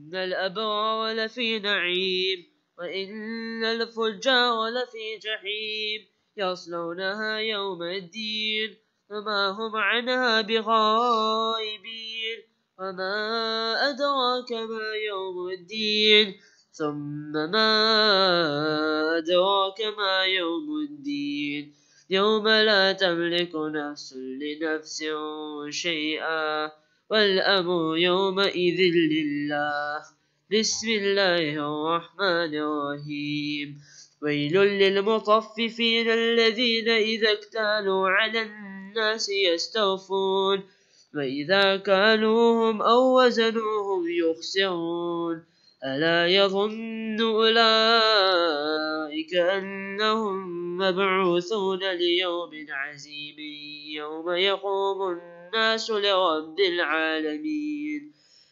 إن الأبرار لفي نعيم وإن الفجار لفي جحيم يصلونها يوم الدين وما هم عنها بغائبين وما أدراك ما يوم الدين ثم ما أدراك ما يوم الدين يوم لا تملك نفس لنفس شيئا والأمر يومئذ لله. بسم الله الرحمن الرحيم. ويل للمطففين الذين إذا اكتالوا على الناس يستوفون وإذا كالوهم أو وزنوهم يخسرون ألا يظن أولئك أنهم مبعوثون ليوم عزيم يوم يقوم الناس لرب العالمين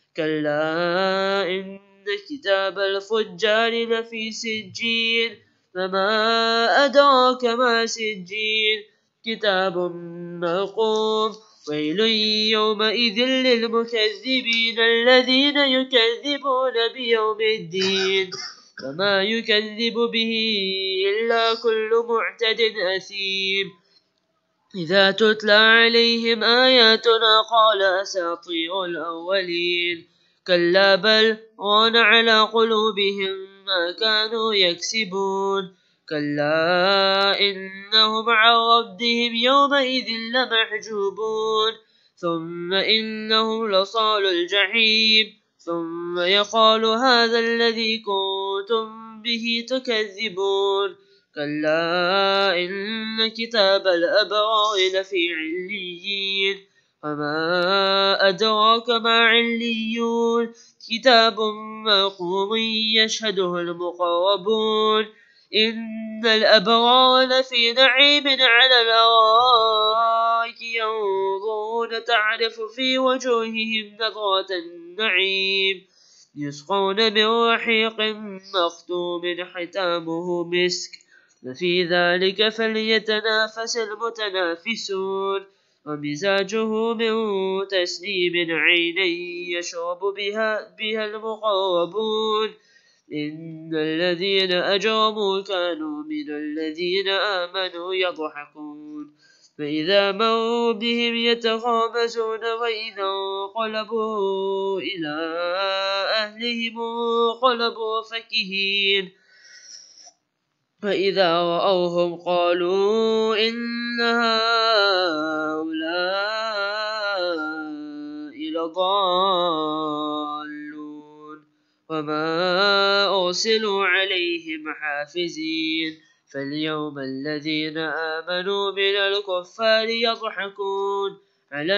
كلا إن كتاب الفجار لفي سجين فما أدراك ما سجين كتاب مرقوم ويل يومئذ للمكذبين الذين يكذبون بيوم الدين وما يكذب به إلا كل معتد أثيم إذا تتلى عليهم آياتنا قال أساطير الأولين كلا بل ران على قلوبهم ما كانوا يكسبون كلا إنهم عن ربهم يومئذ لمحجوبون ثم إنهم لصال الجحيم ثم يقال هذا الذي كنتم به تكذبون كلا إن كتاب الأبرار لفي عليين وما أدراك ما عليون كتاب مرقوم يشهده المقربون إن الأبرار لفي نعيم على الأرائك ينظرون تعرف في وجوههم نضرة النعيم يسقون من رحيق مختوم ختامه مسك وفي ذلك فليتنافس المتنافسون ومزاجه من تسنيم عينا يشرب بها المقربون إن الذين أجرموا كانوا من الذين آمنوا يضحكون فإذا مروا بهم يتغامزون وإذا انقلبوا إلى أهلهم انقلبوا فكهين فإذا رأوهم قالوا إن هؤلاء لضالون وما أرسلوا عليهم حافزين فاليوم الذين آمنوا من الكفار يضحكون على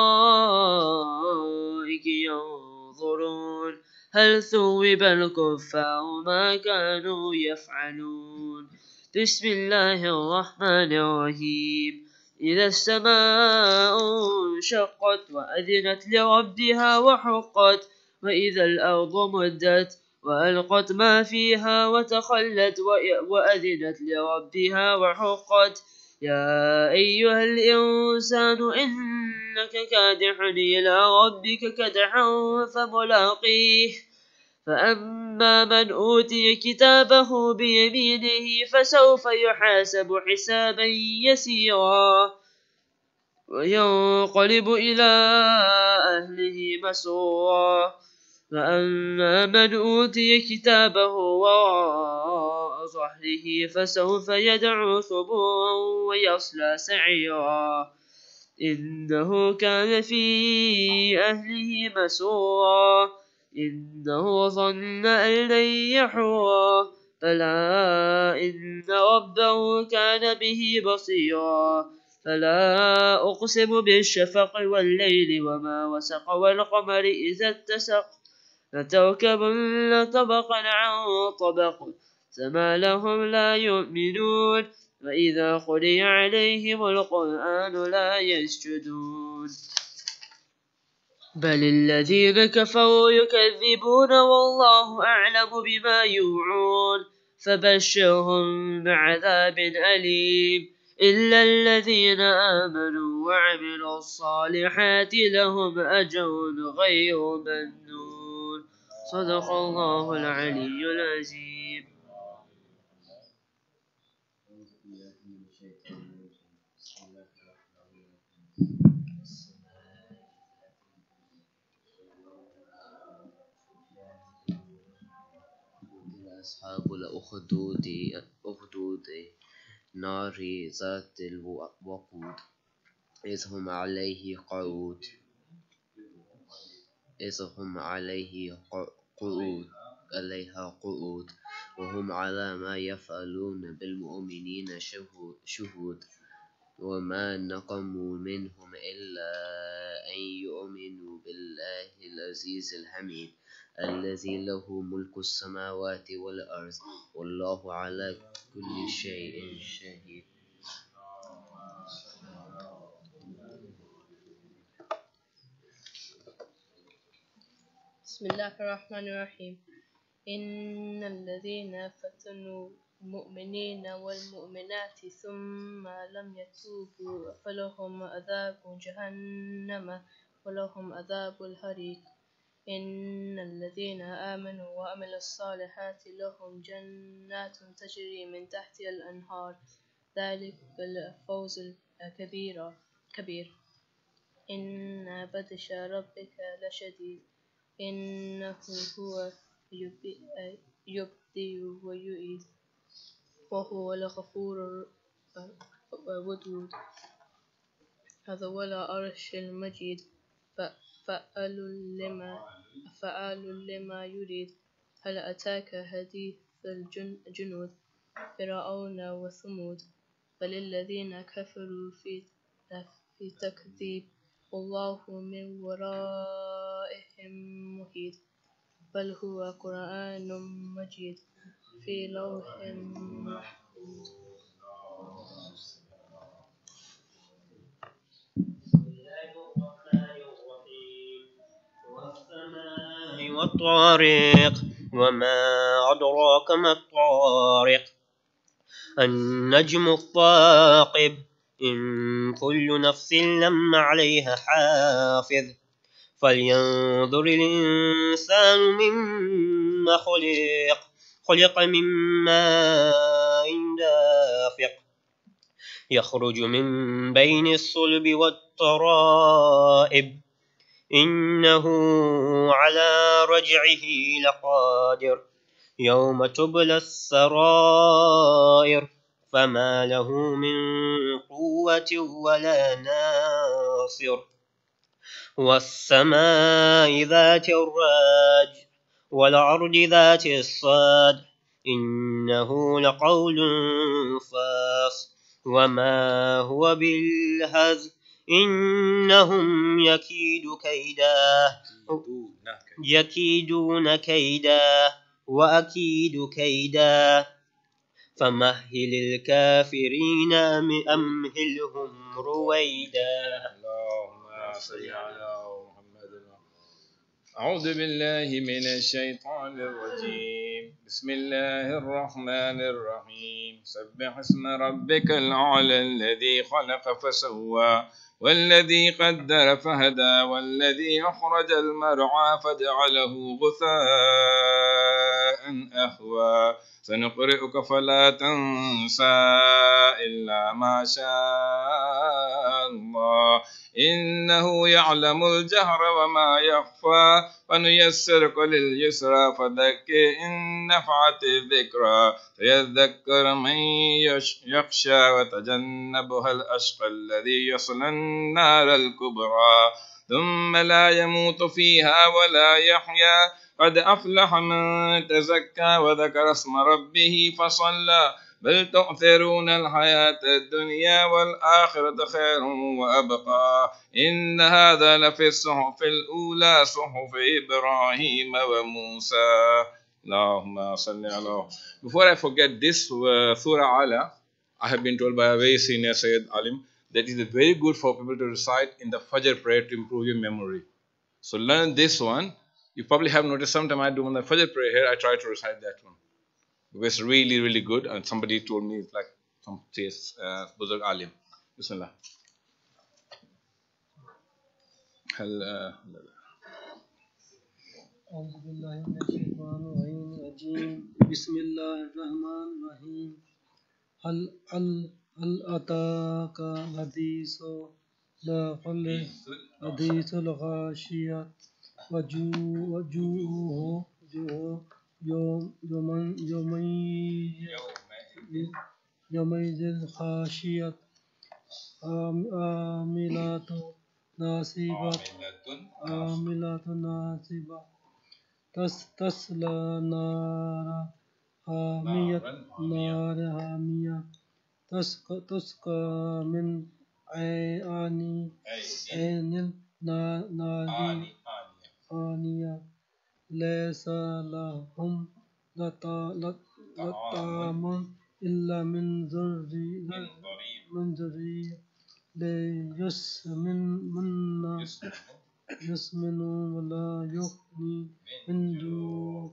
الأرائك ينظرون هل ثوب الكفار ما كانوا يفعلون بسم الله الرحمن الرحيم إذا السماء انشقت وأذنت لربها وحقت وإذا الأرض مدت وألقت ما فيها وتخلت وأذنت لربها وحقت يا أيها الإنسان إنك كادح إلى ربك كدحا فملاقيه فأما من أوتي كتابه بيمينه فسوف يحاسب حسابا يسيرا وينقلب إلى أهله مسرورا فأما من أوتي كتابه وراء ظهره فسوف يدعو ثبورا ويصلى سعيرا إنه كان في أهله مسرورا إنه ظن أن لن يحورا بلى إن ربه كان به بصيرا فلا أقسم بالشفق والليل وما وسق والقمر إذا اتسق لتركبن طبقا عن طبق فما لهم لا يؤمنون وإذا قرئ عليهم القرآن لا يسجدون بل الذين كفروا يكذبون والله أعلم بما يوعون فبشرهم بعذاب أليم إلا الذين آمنوا وعملوا الصالحات لهم أجر غير ممنون صدق الله العلي العظيم. أصحاب الأخدود نار ذات الوقود إذ هم عليه قعود قعود وهم على ما يفعلون بالمؤمنين شهود وما نقموا منهم إلا أن يؤمنوا بالله العزيز الحميد الذي له ملك السماوات والأرض والله على كل شيء شهيد. بسم الله الرحمن الرحيم. إن الذين فتنوا المؤمنين والمؤمنات ثم لم يتوبوا فلهم عذاب جهنم ولهم عذاب الحريق. إن الذين آمنوا وعملوا الصالحات لهم جنات تجري من تحتها الأنهار ذلك الفوز الكبير. إن بطش ربك لشديد إنه هو يبدئ ويعيد وهو الغفور الودود. هذا هو العرش المجيد فعال لما يريد. هل أتاك حديث الجنود فرعون وثمود بل الذين كفروا في تكذيب والله من ورائهم محيط. بل هو قرآن مجيد في لوح محفوظ. والسماء والطارق وما أدراك ما الطارق النجم الثاقب إن كل نفس لما عليها حافظ فلينظر الإنسان مما خلق من ماء دافق يخرج من بين الصلب والترائب إنه على رجعه لقادر يوم تبلى السرائر فما له من قوة ولا ناصر والسماء ذات الراج والأرض ذات الصاد إنه لقول فاصل وما هو بالهزل إنهم يكيدون كيدا وأكيد كيدا فمهل الكافرين أمهلهم رويدا. اللهم صل على محمد. أعوذ بالله من الشيطان الرجيم. بسم الله الرحمن الرحيم. سبح اسم ربك الأعلى الذي خلق فسوى والذي قدر فهدى والذي أخرج المرعى فجعله غثاء أهوى سنقرئك فلا تنسى إلا ما شاء الله إنه يعلم الجهر وما يخفى ونيسرك لليسرى فذكر إن نفعت الذكرى سيذكر من يخشى وتجنبها الأشقى الذي يصلى النار الكبرى ثم لا يموت فيها ولا يحيا قد أفلح من تزكى وذكر اسم ربه فصلى بل تؤثرون الحياة الدنيا والآخرة خير وأبقى إن هذا لفي الصحف الأولى صحف إبراهيم وموسى. اللهم صل على. Before I forget this Surah Ala, I have been told by a very senior Sayyid Alim that it is very good for people to recite in the Fajr prayer to improve your memory. So learn this one. You probably have noticed sometime I do on the Fajr prayer here, I try to recite that one. It was really, really good. And somebody told me it's like some says Buzurg Alim. Bismillah. أعوذ بالله من الشيطان الرجيم بسم الله الرحمن الرحيم هل أتاك حديث الغاشية وجوه يومئذ خاشية عاملة ناصبة تصلى نار حامية تسقى من عين آنية ليس لهم طعام إلا من ضريع لا يسمن ولا يغني من جوع.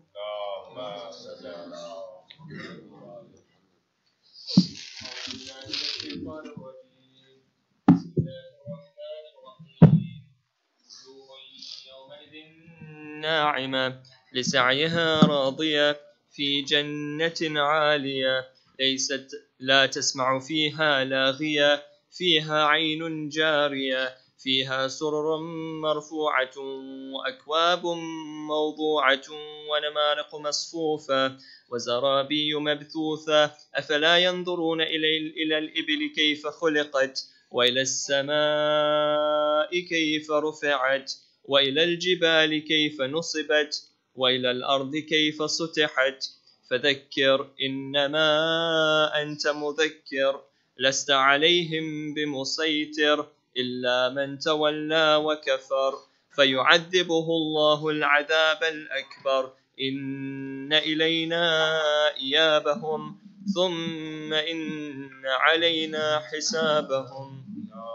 يومئذ ناعمة لسعيها راضية في جنة عالية لا تسمع فيها لاغية فيها عين جارية فيها سرر مرفوعة وأكواب موضوعة ونمارق مصفوفة وزرابي مبثوثة أفلا ينظرون إلى الإبل كيف خلقت وإلى السماء كيف رفعت وإلى الجبال كيف نصبت وإلى الأرض كيف سطحت فذكر إنما أنت مذكر لست عليهم بمسيطر إلا من تولى وكفر فيعذبه الله العذاب الأكبر إن إلينا إيابهم ثم إن علينا حسابهم.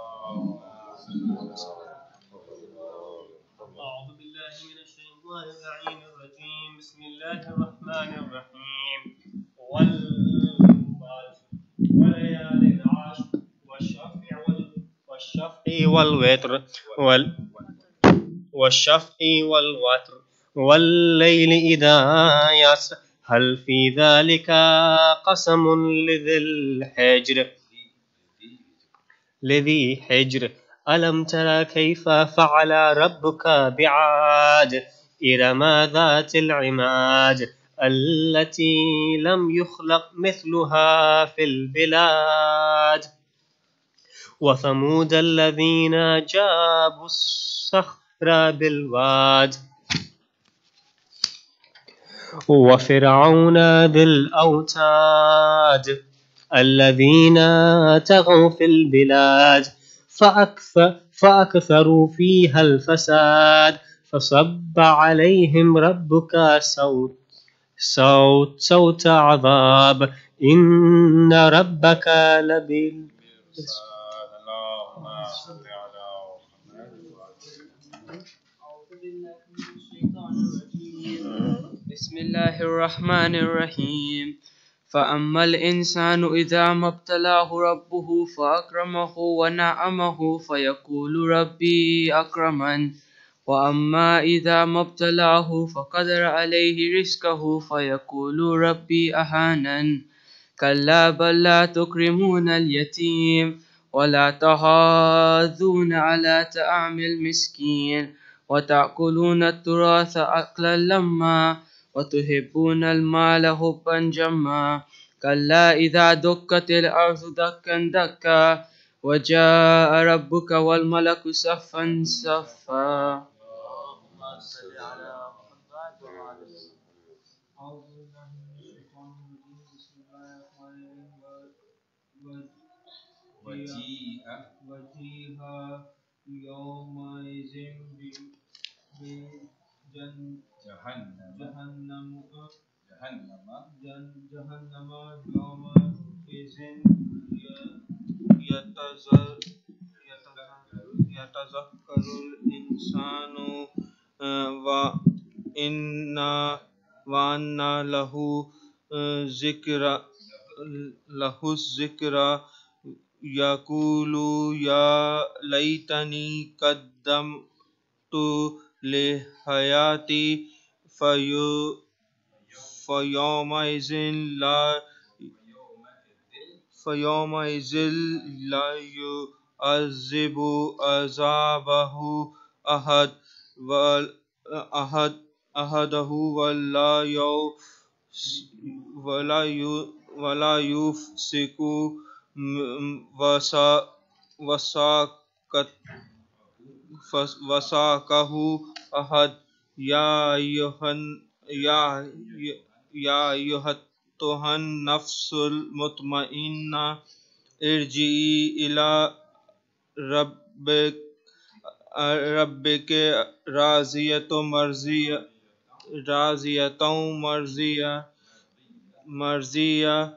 أعوذ بالله من الشيطان اللعين الرجيم بسم الله الرحمن الرحيم وليال العشر والشفع والوتر والليل إذا يسر هل في ذلك قسم لذي حجر ألم ترى كيف فعل ربك بعاد إرم ذات العماد التي لم يخلق مثلها في البلاد وثمود الذين جابوا الصخر بالواد وفرعون ذي الأوتاد الذين طغوا في البلاد فأكثروا فيها الفساد فصب عليهم ربك صوت عذاب إن ربك بسم الله الرحمن الرحيم فأما الإنسان إذا ما ابتلاه ربه فأكرمه ونعمه فيقول ربي أكرمن وأما إذا ما ابتلاه فقدر عليه رزقه فيقول ربي أهانن كلا بل لا تكرمون اليتيم ولا تحاضون على طعام المسكين وتأكلون التراث أكلا لما وتحبون المال حبا جما كلا إذا دكت الأرض دكا دكا وجاء ربك والملك صفا صفا. وجيء يومئذ جهنم يومئذ يتذكر الإنسان وأنى له الذكرى يقول يا ليتني قدمت لحياتي فيومئذ لا يعذب عذابه أحد أحده ولا يفسق وساقه أحد. يا أيها النفس المطمئنة ارجعي إلى ربك راضية مرضية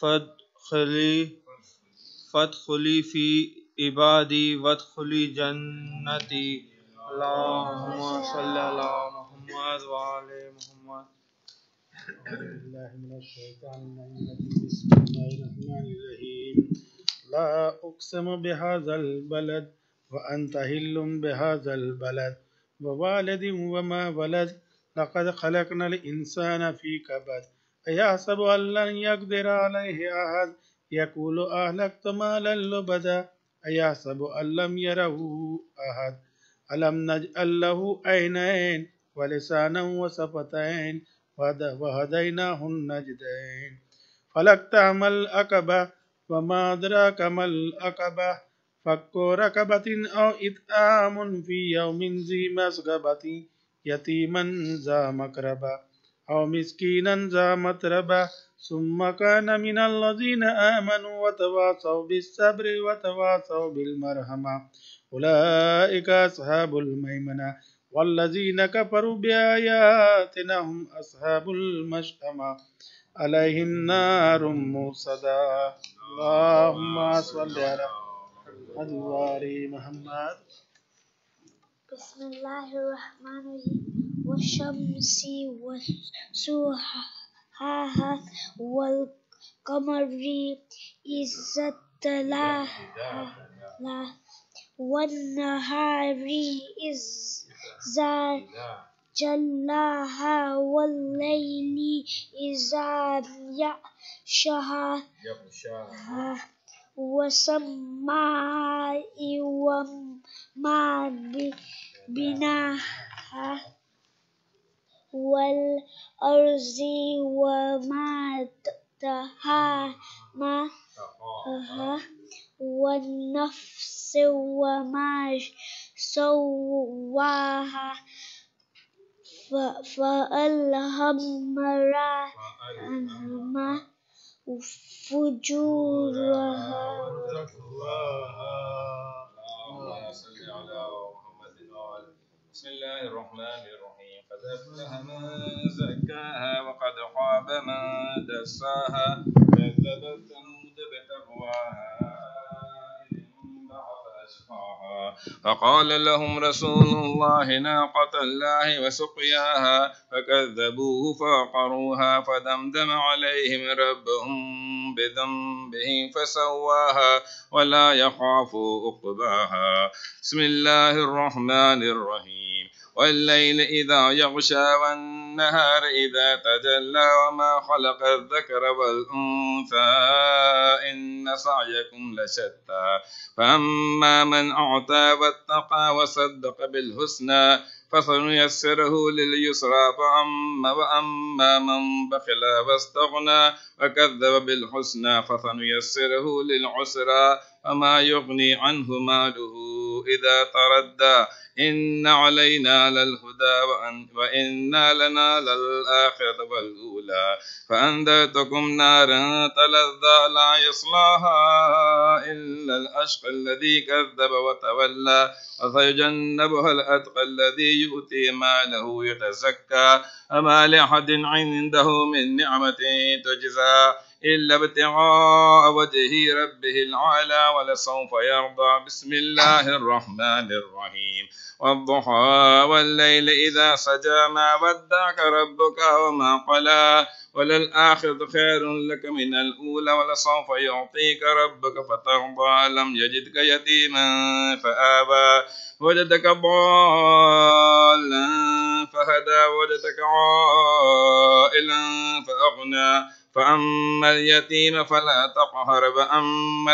فادخلي في عبادي وادخلي جنتي. اللهم صل على محمد وعلى محمد. أعوذ بالله من الشيطان الرجيم. بسم الله الرحمن الرحيم. لا أقسم بهذا البلد وأنت حل بهذا البلد ووالد وما ولد لقد خلقنا الإنسان في كبد أيحسب أن لن يقدر عليه أحد يقول أهلكت مالا لبدا أيحسب أن لم يره أحد ألم نجعل له عينين ولسانا وشفتين وهديناه النجدين فلاقتحم العقبة وما أدراك ما العقبة فك رقبة أو إطعام في يوم ذي مسغبة يتيما ذا مقربة أو مسكينا ذا متربة ثم كان من الذين آمنوا وتواصوا بالصبر وتواصوا بالمرحمة أولئك أصحاب الميمنة والذين كفروا بآياتنا هم أصحاب المشأمة عليهم نار موصدة. اللهم صل على محمد محمد. بسم الله الرحمن الرحيم. والشمس وضحاها والقمر إذا تلاها والنهار إذا جلاها والليل إذا يغشاها والسماء وما بناها والأرض وما طحاها والنفس وما سواها فألهمها فجورها وتقواها. اللهم صل على محمد وعلى. بسم الله الرحمن الرحيم. قد أفلح من زكاها وقد خاب من دساها كذبت ثمود بتقواها فقال لهم رسول الله ناقة الله وسقياها فكذبوه فعقروها فدمدم عليهم ربهم بذنبهم فسواها ولا يخاف عقباها. بسم الله الرحمن الرحيم. والليل إذا يغشى والنهار إذا تجلى وما خلق الذكر والأنثى إن سعيكم لشتى فأما من أعطى واتقى وصدق بالحسنى فسنيسره لليسرى وأما من بخل واستغنى وكذب بالحسنى فسنيسره للعسرى وما يغني عنه ماله إذا تردى إن علينا للهدى وإنا لنا للآخرة والأولى فأنذرتكم نارا تلظى لا يصلاها إلا الأشقى الذي كذب وتولى وسيجنبها الأتقى الذي يؤتي ماله يتزكى وما لأحد عنده من نعمة تجزى إلا ابتغاء وجه ربه الأعلى ولسوف يرضى. بسم الله الرحمن الرحيم. والضحى والليل إذا سجى ما ودعك ربك وما قلى وللآخرة خير لك من الأولى ولسوف يعطيك ربك فترضى. لم يجدك يتيما فآوى وجدك ضالا فهدى وجدك عائلا فأغنى فأما اليتيم فلا تقهر وأما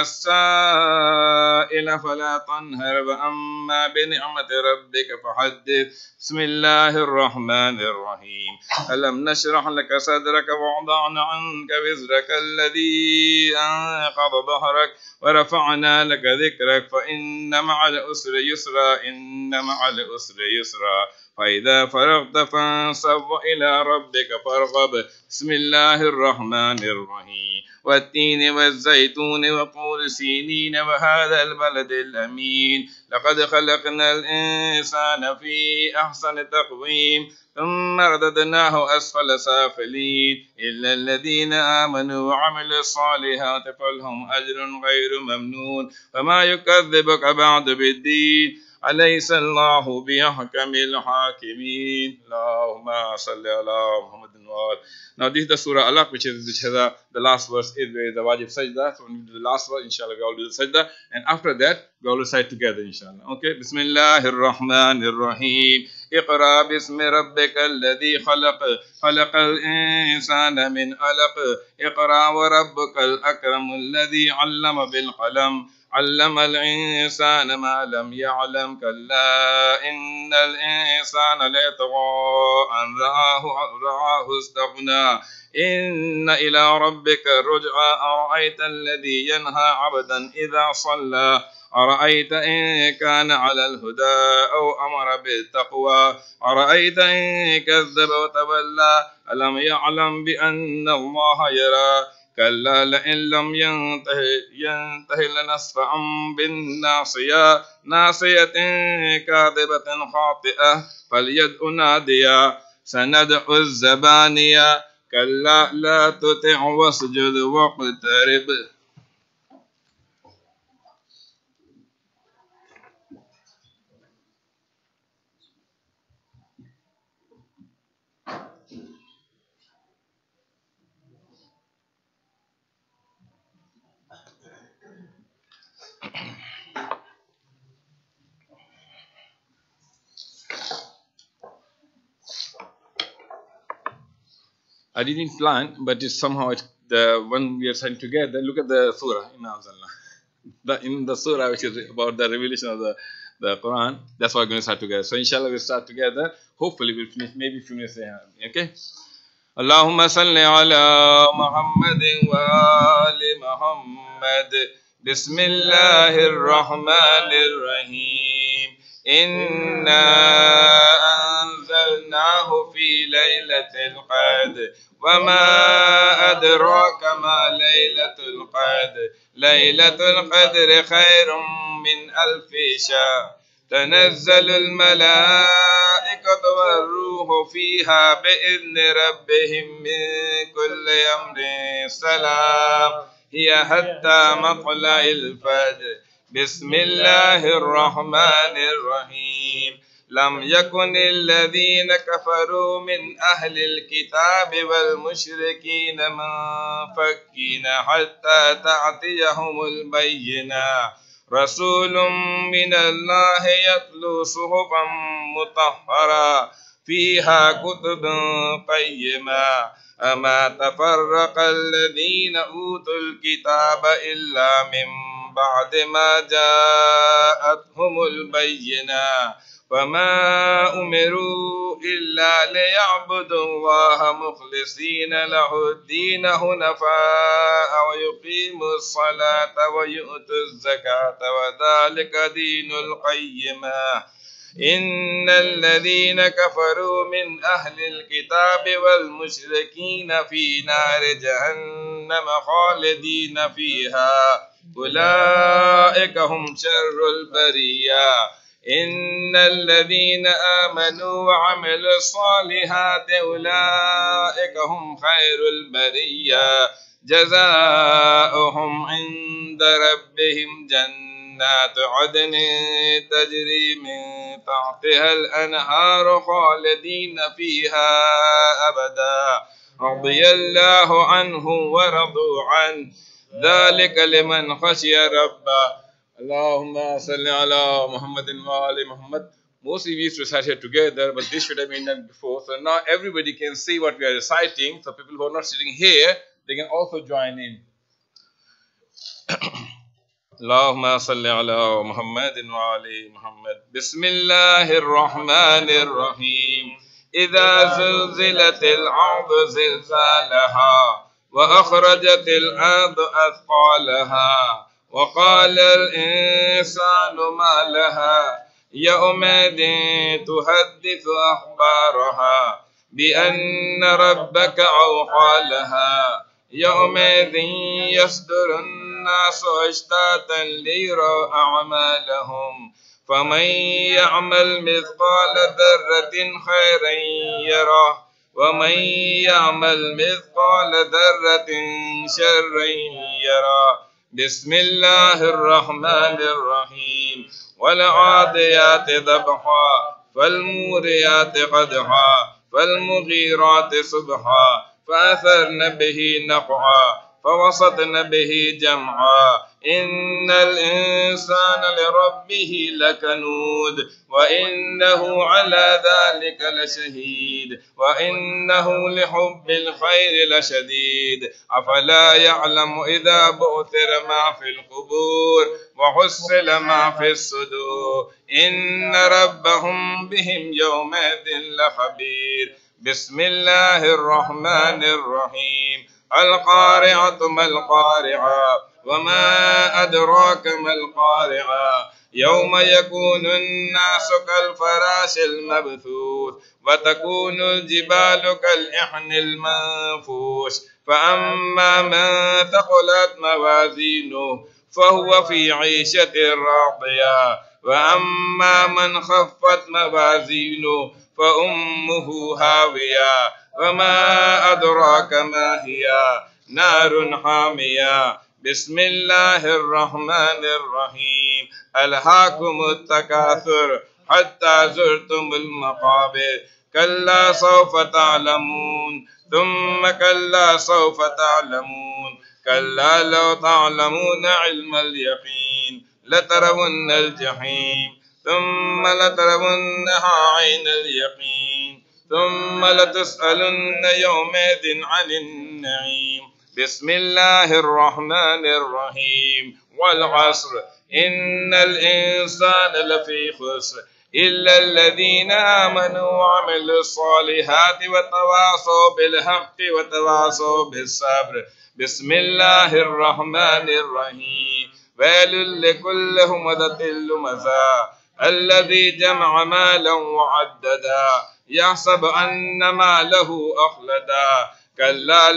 السائل فلا تنهر وأما بنعمة ربك فحدث. بسم الله الرحمن الرحيم. ألم نشرح لك صدرك ووضعنا عنك وزرك الذي أنقض ظهرك ورفعنا لك ذكرك فإن مع العسر يسرا إن مع العسر يسرا فإذا فرغت فانصب وإلى ربك فارغب. بسم الله الرحمن الرحيم. والتين والزيتون وطور سينين وهذا البلد الأمين. لقد خلقنا الإنسان في أحسن تقويم ثم رددناه أسفل سافلين إلا الذين آمنوا وعملوا الصالحات فلهم أجر غير ممنون. فما يكذبك بعد بالدين أليس الله بأحكم الحاكمين. اللهم صل على محمد. Now this is the surah Alaq, which has the last verse is the wajib sajda. So when we do the last verse, inshallah, we all do the sajda, and after that we all recite together, inshallah. Okay. Bismillahir Rahmanir Rahim. اقرأ باسم ربك الذي خلق خلق الإنسان من علق اقرأ وربك الأكرم الذي علم بالقلم علم الإنسان ما لم يعلم كلا إن الإنسان ليطغى أن رآه استغنى إن إلى ربك الرجعى. أرأيت الذي ينهى عبدا إذا صلى أرأيت إن كان على الهدى أو أمر بالتقوى أرأيت إن كذب وتولى ألم يعلم بأن الله يرى كلا لئن لم ينته لنسفعا بالناصية ناصية كاذبة خاطئة فليدع ناديا سندع الزبانية كلا لا تطع واسجد واقترب. I didn't plan, but it's somehow the when we are saying together. Look at the surah in the surah, which is about the revelation of the Quran. That's why we're going to start together. So inshallah we'll start together. Hopefully we'll finish maybe few minutes. Okay. Allahumma salli ala Muhammadin wa ali Muhammad. Bismillahir Rahmanir Rahim. Inna أنزلناه في ليلة القدر وما أدراك ما ليلة القدر ليلة القدر خير من 1000 شهر تنزل الملائكة والروح فيها بإذن ربهم من كل أمر سلام هي حتى مطلع الفجر. بسم الله الرحمن الرحيم. لم يكن الذين كفروا من أهل الكتاب والمشركين منفكين حتى تأتيهم البينة رسول من الله يتلو صحفا مطهرة فيها كتب قيمة أما تفرق الذين أوتوا الكتاب إلا من بعد ما جاءتهم البينة وما أمروا إلا ليعبدوا الله مخلصين له الدين حنفاء ويقيموا الصلاة ويؤتوا الزكاة وذلك دين القيمة. إن الذين كفروا من أهل الكتاب والمشركين في نار جهنم خالدين فيها أولئك هم شر البرية. إن الذين آمنوا وعملوا الصالحات أولئك هم خير البرية جزاؤهم عند ربهم جنات عدن تجري من تحتها الأنهار خالدين فيها أبدا رضي الله عنهم ورضوا عنه ذلك لمن خشي ربه. Allahumma salli ala Muhammadin wa ali Muhammad. Mostly we used to recite here together, but this should have been done before. So now everybody can see what we are reciting. So people who are not sitting here, they can also join in. Allahumma salli ala Muhammadin wa ali Muhammad. Bismillahir Rahmanir Rahim. إذا زلزلت الأرض زلزالها وأخرجت الأرض أثقالها وقال الإنسان ما لها يومئذ تحدث أخبارها بأن ربك أوحى لها يومئذ يصدر الناس أشتاتا ليروا أعمالهم فمن يعمل مثقال ذرة خيرا يره ومن يعمل مثقال ذرة شرا يره. بسم الله الرحمن الرحيم. والعاديات ضبحا فالموريات قدحا فالمغيرات صبحا فأثرن به نقعا فوسطن به جمعا إن الإنسان لربه لكنود وإنه على ذلك لشهيد وإنه لحب الخير لشديد أفلا يعلم إذا بعثر ما في القبور وحصل ما في الصدور إن ربهم بهم يومئذ لخبير. بسم الله الرحمن الرحيم. القارعة ما القارعة وما أدراك ما القارعة يوم يكون الناس كالفراش المبثوث وتكون الجبال كالإحن المنفوش فأما من ثقلت موازينه فهو في عيشة راضية وأما من خفت موازينه فأمه هاوية وما أدراك ما هي نار حامية. بسم الله الرحمن الرحيم. ألهاكم التكاثر حتى زرتم المقابر كلا سوف تعلمون ثم كلا سوف تعلمون كلا لو تعلمون علم اليقين لترون الجحيم ثم لترونها عين اليقين ثم لتسألن يومئذ عن النعيم. بسم الله الرحمن الرحيم. والعصر إن الإنسان لفي خسر إلا الذين آمنوا وعملوا الصالحات وتواصوا بالحق وتواصوا بالصبر. بسم الله الرحمن الرحيم. ويل لكل همزة لمزة الذي جمع مالا وعددا يحسب أن ماله أخلدا كلا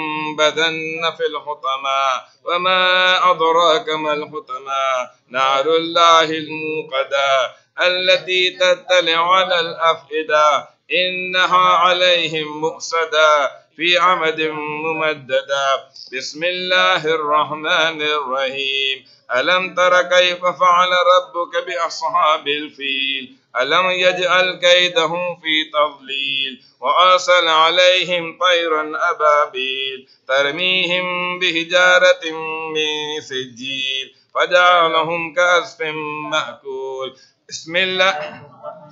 لينبذن في الحطمة وما أدراك ما الحطمة نار الله الموقدة التي تطلع على الأفئدة إنها عليهم مؤصدة في عمد ممددة. بسم الله الرحمن الرحيم. ألم تر كيف فعل ربك بأصحاب الفيل ألم يجعل كيدهم في تضليل وأرسل عليهم طيرا أبابيل ترميهم بحجارة من سجيل فجعلهم كعصف مأكول. بسم الله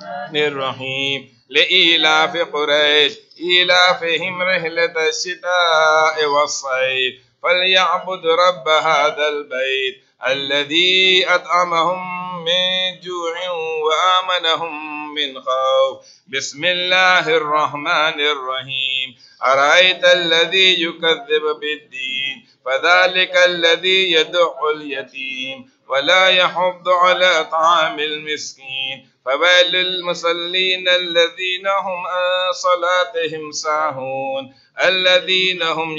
الرحيم. لإيلاف قريش إيلافهم رحلة الشتاء والصيف فليعبد رب هذا البيت الذي أطعمهم من جوع وآمنهم من خوف. بسم الله الرحمن الرحيم. أرأيت الذي يكذب بالدين فذلك الذي يدع اليتيم ولا يحض على طعام المسكين فويل للمصلين الذين هم عن صلاتهم ساهون الذين هم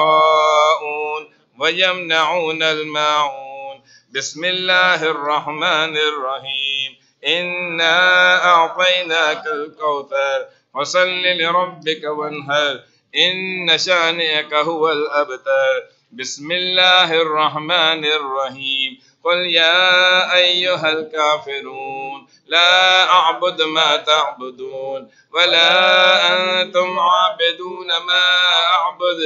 يراءون ويمنعون الماعون. بسم الله الرحمن الرحيم. إنا أعطيناك الكوثر فصل لربك وانهر إن شانئك هو الأبتر. بسم الله الرحمن الرحيم قل يا أيها الكافرون لا أعبد ما تعبدون ولا أنتم عابدون ما أعبد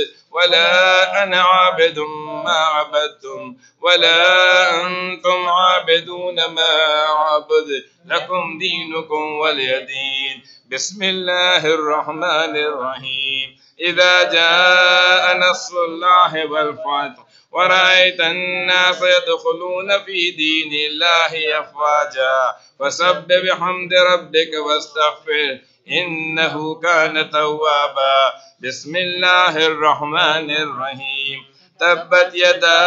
ولا أنا عابد ما عبدتم ولا أنتم عابدون ما أعبد لكم دينكم ولي دين. بسم الله الرحمن الرحيم إذا جاء نصر الله والفتح ورأيت الناس يدخلون في دين الله أفواجا فسبح بحمد ربك واستغفر إنه كان توابا. بسم الله الرحمن الرحيم تبت يدا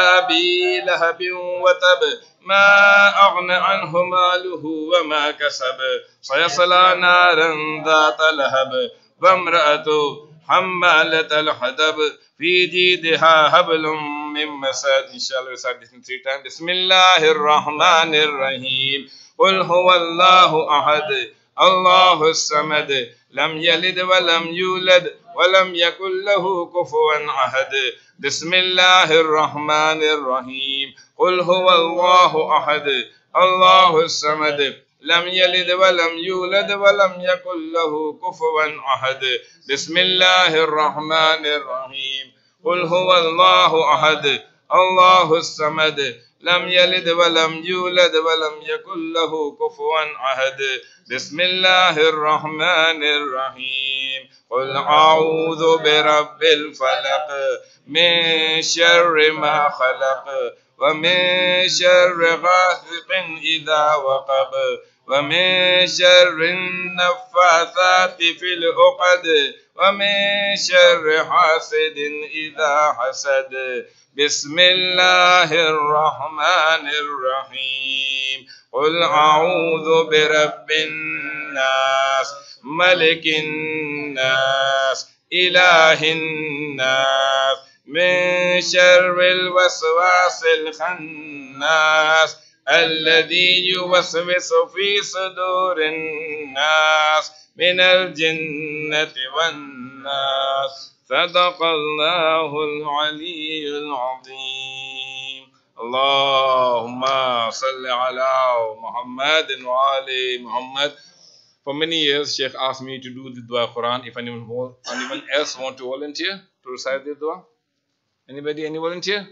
أبي لهب وتب ما أغنى عنه ماله وما كسب سيصلى نارا ذات لهب وامرأته حمالة الحطب في جيدها حبل من مسد. Inshallah, recite this 3 times. بسم الله الرحمن الرحيم قل هو الله أحد الله الصمد لم يلد ولم يولد ولم يكن له كفوا أحد. بسم الله الرحمن الرحيم قل هو الله أحد الله الصمد لم يلد ولم يولد ولم يكن له كفوا أحد. بسم الله الرحمن الرحيم قل هو الله أحد الله الصمد لم يلد ولم يولد ولم يكن له كفوا أحد. بسم الله الرحمن الرحيم قل أعوذ برب الفلق من شر ما خلق ومن شر غاسق إذا وقب ومن شر النفاثات في العقد ومن شر حاسد إذا حسد. بسم الله الرحمن الرحيم قل أعوذ برب الناس ملك الناس إله الناس من شر الوسواس الخناس الذي يوسوس في صدور الناس من الجنة والناس. صدق الله العلي العظيم. اللهم صل على محمد وعلى محمد. For many years, Sheikh asked me to do the dua Quran. If anyone else want to volunteer to recite the dua? Anybody? Any volunteer?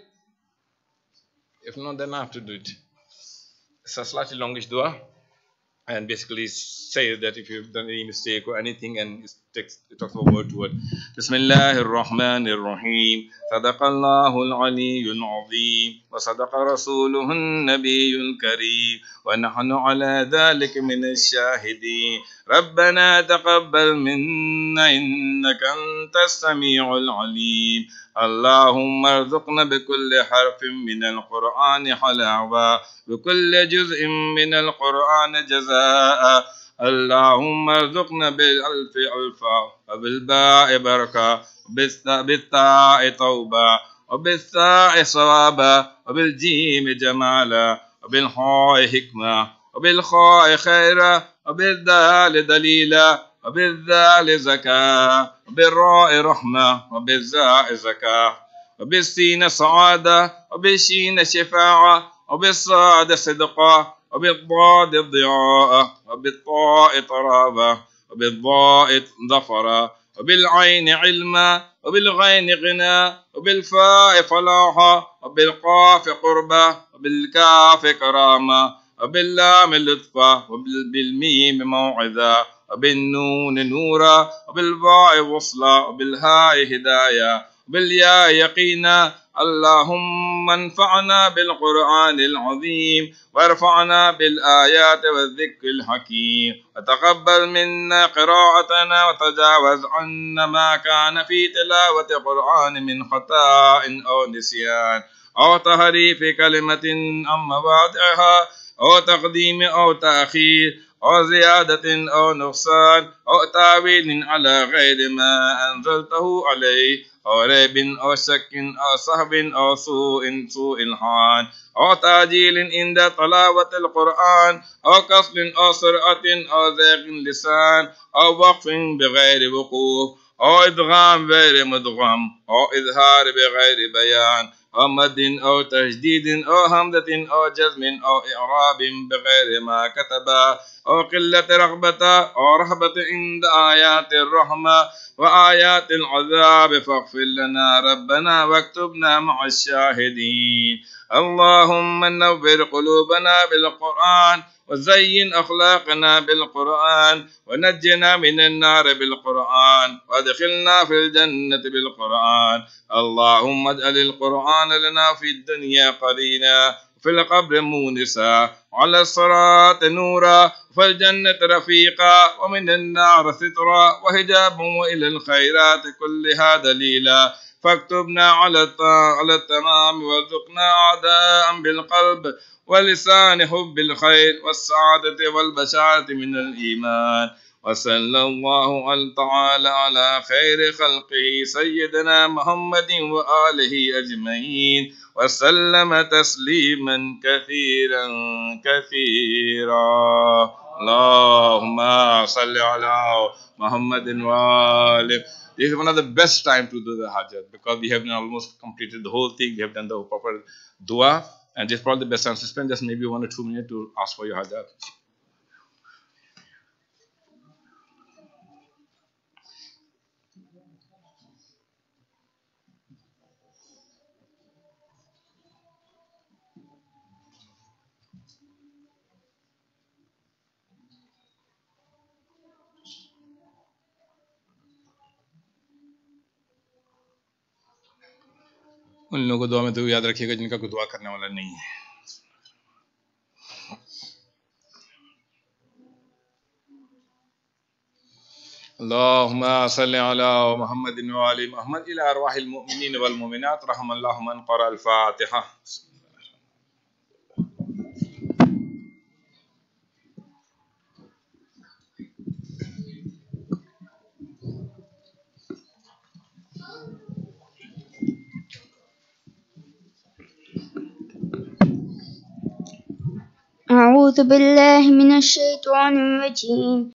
If not, then I have to do it. It's a slightly longish dua, and basically says that if you've done any mistake or anything, and it talks about word to word. Bismillahir Rahmanir Rahim. Sadaqallahul Aliyyul Azim wa sadaqa rasuluhun nabiyyul kareem wa nahnu ala dhalika minash shahidin. Rabbana taqabbal minna innaka antas sami'ul alim. اللهم ارزقنا بكل حرف من القرآن حلاوة بكل جزء من القرآن جزاء. اللهم ارزقنا بالألف ألفا وبالباء بركة وبالتاء توبة وبالثاء صوابا وبالجيم جمالا وبالحاء حكمة وبالخاء خيرا وبالدال دليلا وبالذال زكاة وبالراء رحمة وبالزاء زكاة وبالسين سعادة وبالشين شفاعة وبالصاد صدقة وبالضاد ضياء وبالطاء طرابة وبالضاء ظفرا وبالعين علما وبالغين غنى وبالفاء فلاحا وبالقاف قربة وبالكاف كرامة وباللام لطفا وبالميم موعظة وبالنون نورا وبالباء وصلا وبالهاء هداية وبالياء يقينا. اللهم انفعنا بالقرآن العظيم وارفعنا بالآيات والذكر الحكيم وتقبل منا قراءتنا وتجاوز عنا ما كان في تلاوة قرآن من خطأ أو نسيان أو تحريف كلمة عن مواضعها أو تقديم أو تأخير أو زيادة أو نقصان أو تأويل على غير ما أنزلته عليه أو ريب أو شك أو صحب أو سوء الحال أو تعجيل عند تلاوة القرآن أو كسل أو سرعة أو زيغ لسان أو وقف بغير وقوف أو إدغام غير مدغم أو إظهار بغير بيان أو مد أو تجديد أو همزة أو جزم أو إعراب بغير ما كتب أو قلة رغبة أو رهبة عند آيات الرحمة وآيات العذاب فاغفر لنا ربنا واكتبنا مع الشاهدين. اللهم نور قلوبنا بالقرآن وزين أخلاقنا بالقرآن ونجنا من النار بالقرآن وادخلنا في الجنة بالقرآن. اللهم اجعل القرآن لنا في الدنيا قرينا وفي القبر مونسا وعلى الصراط نورا وفي الجنة رفيقا ومن النار سترا وحجابا وإلى الخيرات كلها دليلا. فاكتبنا على التمام وارزقنا عداء بالقلب ولسان حب الخير والسعادة والبشارة من الإيمان. وصلى الله تعالى على خير خلقه سيدنا محمد وآله أجمعين وسلم تسليما كثيرا كثيرا. اللهم صل على محمد وآله. This is one of the best time to do the hajjat because we have almost completed the whole thing. We have done the proper dua, and this is probably the best time to spend just maybe 1 or 2 minutes to ask for your hajjat. उन लोगों को दुआ में तो याद रखिएगा जिनका कोई दुआ करने वाला नहीं है. اللهم صل على محمد وآل محمد إلى أرواح المؤمنين والمؤمنات رحم الله من قرأ الفاتحة. أعوذ بالله من الشيطان الرجيم.